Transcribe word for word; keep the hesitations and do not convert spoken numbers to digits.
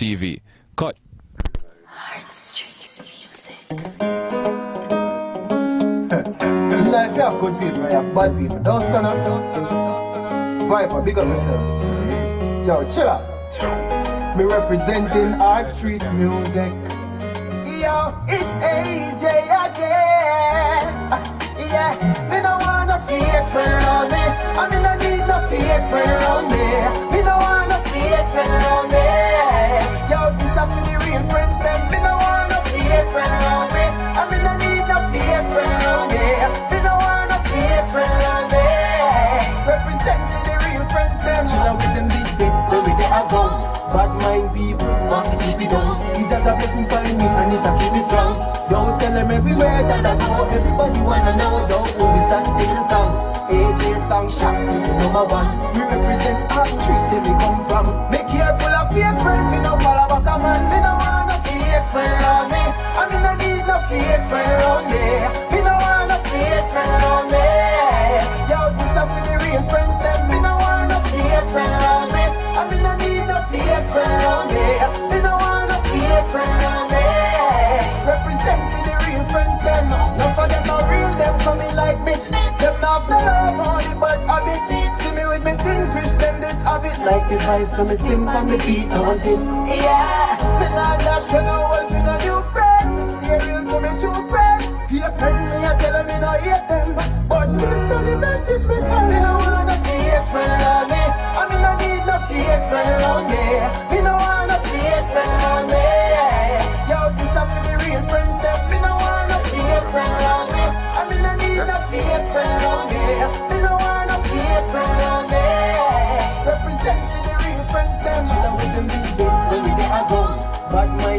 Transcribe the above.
T V. Cut. HardStreets music. In life you have good people, you have bad people. Don't stand up. Viper, big up yourself. Yo, Chylla. Me representing HardStreets music. Yo, it's A J again. Yeah, me no want no fake friend around me. I me no need no fake friend around me. Me no want no fake friend around me. Yo, this up to the real friends them. Me no want no fake friend around me. I me no need no fake friend around me. Me no want no fake friend around me. Represent for the real friends them. Chylla with them big dick, where we they are gone. Bad mind people want to keep it down. He just a blessing for me and it a keep me strong. Yo, tell them everywhere that I go. Everybody wanna know. Yo, when we start singing the song, A J song shot to the number one. We represent our street where we come from. Make careful of fake friend. Me no follow back a man. Me no want no fake friend around me. I me no need no fake friend around me. Me no want no fake friend around me. Yo, this up for the real friends them. Me no want no fake friend around me. I me no need no fake friend around me. Me no want no fake friend around me. Represent for the real friends them. No forget no real them coming like me. Them not the love only but habit. See me with me things which them did have it. Like the voice so me sing on the beat I want it. Yeah, me not dash when no wolf in a new friend. Me stay real to me true friend. Fear friend me I tell them me no hate them. But me send the message me tell me no want no fake friend around me. I me no need no fake friend around me. Me no want no fake friend around me. Yo, this up for the real friends them. Me no want no fake friend around me. I me no need no fake friend around me. Me no want no fake friend around me. Represent for the real friends them. Chylla with them big dick when we they are gone. Bad mind